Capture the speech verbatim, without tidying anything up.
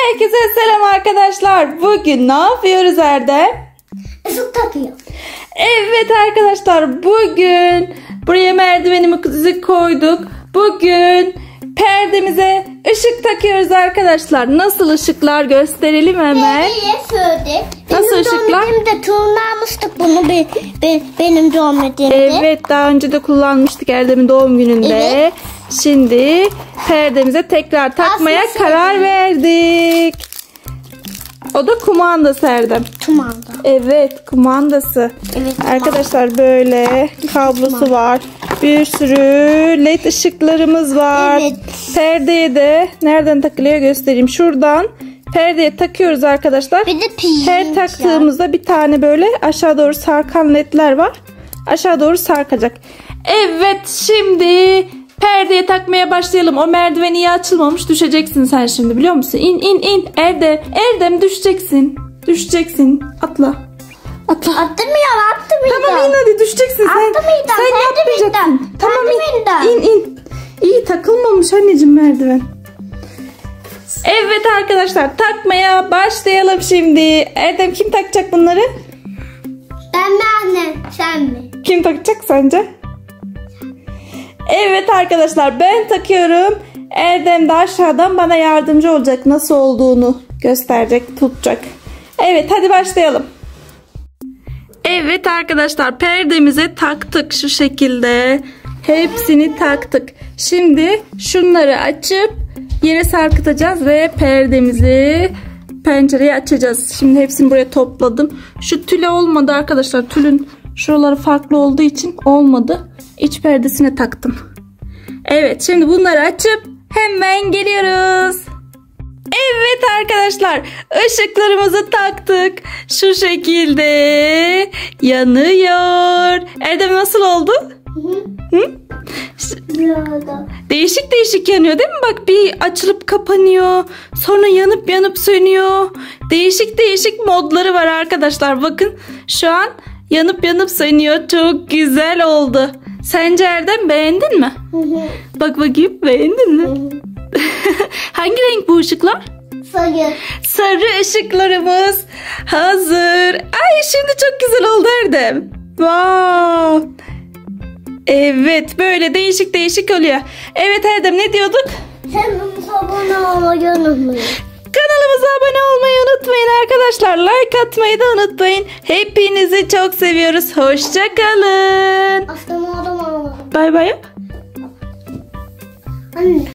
Herkese selam arkadaşlar. Bugün ne yapıyoruz Erdem? Işık takıyor. Evet arkadaşlar, bugün buraya merdivenimizi koyduk. Bugün perdemize ışık takıyoruz arkadaşlar. Nasıl ışıklar gösterelim hemen. Nereye söyledi? Nasıl benim ışıklar? Benim de kullanmıştık bunu be, be, benim doğum günümde. Evet, daha önce de kullanmıştık Erdem'in doğum gününde. Evet. Şimdi perdemize tekrar takmaya Aslında karar söyleyeyim. verdik. O da kumandası Erdem. Kumanda. Evet, kumandası. Evet, kumanda. Arkadaşlar böyle kablosu var. Bir sürü led ışıklarımız var. Evet. Perdeye de nereden takılıyor göstereyim. Şuradan perdeye takıyoruz arkadaşlar. Bir de pirinç Her taktığımızda bir tane böyle aşağı doğru sarkan ledler var. Aşağı doğru sarkacak. Evet, şimdi perdeye takmaya başlayalım. O merdiven iyi açılmamış. Düşeceksin sen şimdi, biliyor musun? İn in in. Erdem. Erdem düşeceksin. Düşeceksin. Atla. Atla. Atlamıyorum, atlamıyorum. Tamam, in hadi, düşeceksin. Sen, Atlamayacağım, sen merdiven. yapmayacaksın. Tamam, in. Merdiven. in in. İyi takılmamış anneciğim merdiven. Evet arkadaşlar, takmaya başlayalım şimdi. Erdem, kim takacak bunları? Ben mi annem, sen mi? Kim takacak sence? Evet arkadaşlar, ben takıyorum. Erdem de aşağıdan bana yardımcı olacak. Nasıl olduğunu gösterecek, tutacak. Evet, hadi başlayalım. Evet arkadaşlar, perdemize taktık şu şekilde. Hepsini taktık. Şimdi şunları açıp yere sarkıtacağız ve perdemizi pencereyi açacağız. Şimdi hepsini buraya topladım. Şu tüle olmadı arkadaşlar. Tülün şuraları farklı olduğu için olmadı. İç perdesine taktım. Evet, şimdi bunları açıp hemen geliyoruz. Evet arkadaşlar, ışıklarımızı taktık. Şu şekilde yanıyor. Erdem, nasıl oldu? Hı? Hı? Değişik değişik yanıyor değil mi? Bak, bir açılıp kapanıyor. Sonra yanıp yanıp sönüyor. Değişik değişik modları var arkadaşlar. Bakın, şu an yanıp yanıp sönüyor. Çok güzel oldu. Sence Erdem, beğendin mi? Hı hı. Bak bakayım, beğendin mi? Hı hı. Hangi renk bu ışıklar? Sarı. Sarı ışıklarımız hazır. Ay, şimdi çok güzel oldu Erdem. Wow. Evet, böyle değişik değişik oluyor. Evet Erdem, ne diyorduk? Kanalımıza abone olmayı unutmayın. Kanalımıza abone olmayı unutmayın arkadaşlar. Like atmayı da unutmayın. Hepinizi çok seviyoruz. Hoşça kalın. Aslında adam olmadı. Bay bay yap. Anne.